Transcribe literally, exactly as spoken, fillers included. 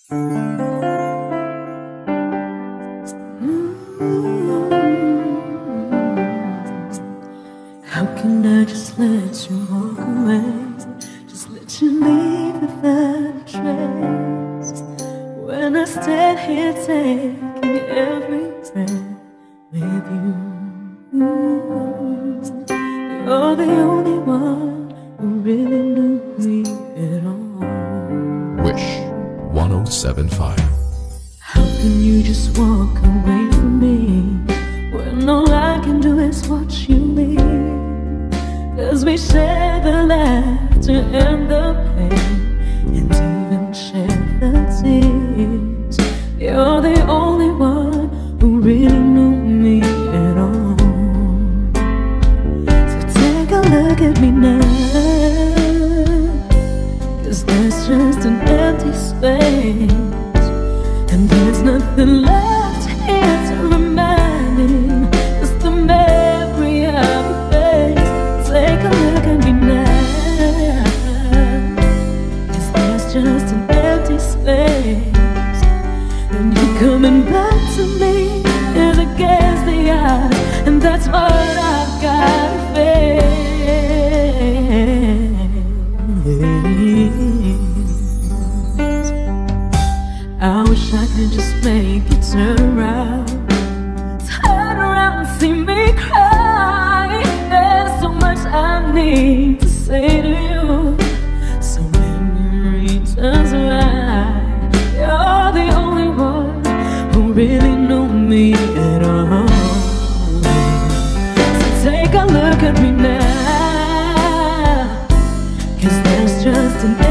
How can I just let you walk away? Just let you leave without a trace. When I stand here taking every breath with you, you're the only one who really knew me at all. Wish one oh seven point five. How can you just walk away from me when all I can do is watch you leave? 'Cause we share the laughter and the pain, and even share the tears. You're the only one who really knew me at all. So take a look at me now, 'cause there's just an empty space, and there's nothing left here to remind me. It's the memory of a face. Take a look at me now, 'cause there's just an empty space, and you coming back to me is against the odds, and that's what I've got to face. I wish I could just make you turn around, turn around and see me cry. There's so much I need to say to you, so when memory turns around, you're the only one who really knew me at all. So take a look at me now, 'cause there's just an